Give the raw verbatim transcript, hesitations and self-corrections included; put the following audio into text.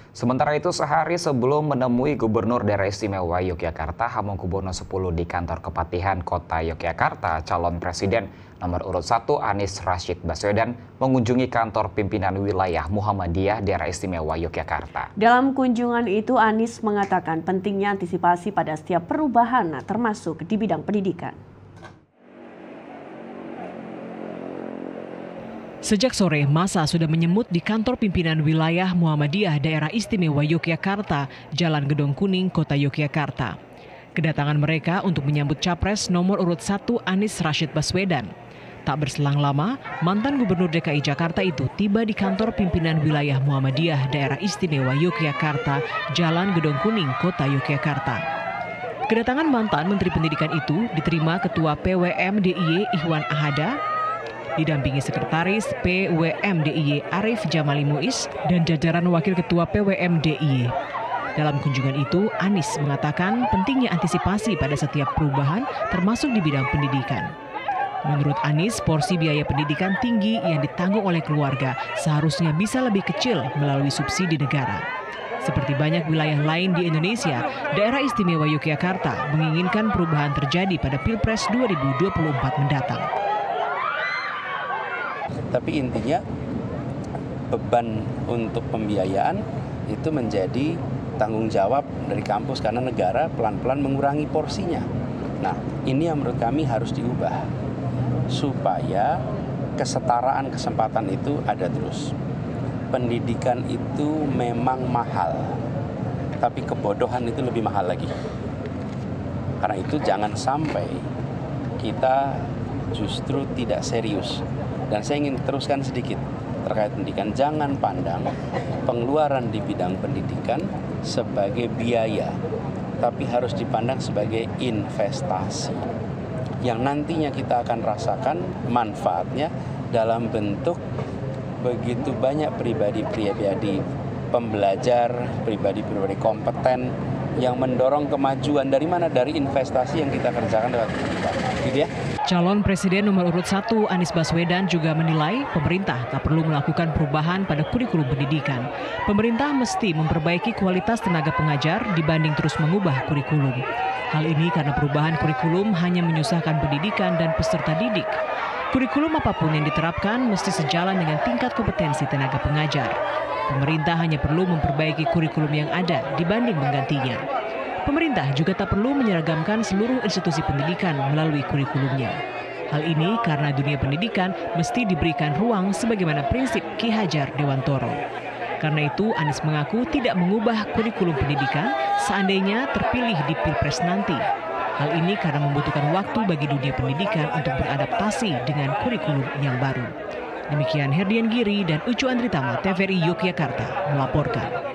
Sementara itu, sehari sebelum menemui Gubernur Daerah Istimewa Yogyakarta Hamengkubuwono sepuluh di kantor Kepatihan Kota Yogyakarta, calon Presiden nomor urut satu Anies Rashid Baswedan mengunjungi kantor pimpinan wilayah Muhammadiyah Daerah Istimewa Yogyakarta. Dalam kunjungan itu, Anies mengatakan pentingnya antisipasi pada setiap perubahan, termasuk di bidang pendidikan. Sejak sore, massa sudah menyemut di kantor pimpinan wilayah Muhammadiyah Daerah Istimewa Yogyakarta, Jalan Gedong Kuning, Kota Yogyakarta. Kedatangan mereka untuk menyambut Capres nomor urut satu Anies Rashid Baswedan. Tak berselang lama, mantan Gubernur D K I Jakarta itu tiba di kantor pimpinan wilayah Muhammadiyah Daerah Istimewa Yogyakarta, Jalan Gedong Kuning, Kota Yogyakarta. Kedatangan mantan Menteri Pendidikan itu diterima Ketua P W M D I Y Ikhwan Ahada, didampingi Sekretaris P W M D I Y Arif Jamali Muiz dan jajaran Wakil Ketua P W M D I Y. Dalam kunjungan itu, Anies mengatakan pentingnya antisipasi pada setiap perubahan termasuk di bidang pendidikan. Menurut Anies, porsi biaya pendidikan tinggi yang ditanggung oleh keluarga seharusnya bisa lebih kecil melalui subsidi negara. Seperti banyak wilayah lain di Indonesia, Daerah Istimewa Yogyakarta menginginkan perubahan terjadi pada Pilpres dua ribu dua puluh empat mendatang. Tapi intinya beban untuk pembiayaan itu menjadi tanggung jawab dari kampus karena negara pelan-pelan mengurangi porsinya. Nah, ini yang menurut kami harus diubah supaya kesetaraan kesempatan itu ada terus. Pendidikan itu memang mahal, tapi kebodohan itu lebih mahal lagi. Karena itu jangan sampai kita justru tidak serius. Dan saya ingin teruskan sedikit terkait pendidikan. Jangan pandang pengeluaran di bidang pendidikan sebagai biaya, tapi harus dipandang sebagai investasi yang nantinya kita akan rasakan manfaatnya dalam bentuk begitu banyak pribadi-pribadi pembelajar, pribadi-pribadi kompeten yang mendorong kemajuan. Dari mana? Dari investasi yang kita kerjakan lewat pendidikan. Gitu ya. Calon Presiden nomor urut satu Anies Baswedan juga menilai pemerintah tak perlu melakukan perubahan pada kurikulum pendidikan. Pemerintah mesti memperbaiki kualitas tenaga pengajar dibanding terus mengubah kurikulum. Hal ini karena perubahan kurikulum hanya menyusahkan pendidikan dan peserta didik. Kurikulum apapun yang diterapkan mesti sejalan dengan tingkat kompetensi tenaga pengajar. Pemerintah hanya perlu memperbaiki kurikulum yang ada dibanding menggantinya. Pemerintah juga tak perlu menyeragamkan seluruh institusi pendidikan melalui kurikulumnya. Hal ini karena dunia pendidikan mesti diberikan ruang sebagaimana prinsip Ki Hajar Dewantoro. Karena itu, Anies mengaku tidak mengubah kurikulum pendidikan seandainya terpilih di Pilpres nanti. Hal ini karena membutuhkan waktu bagi dunia pendidikan untuk beradaptasi dengan kurikulum yang baru. Demikian Herdian Giri dan Ucu Andritama, T V R I Yogyakarta melaporkan.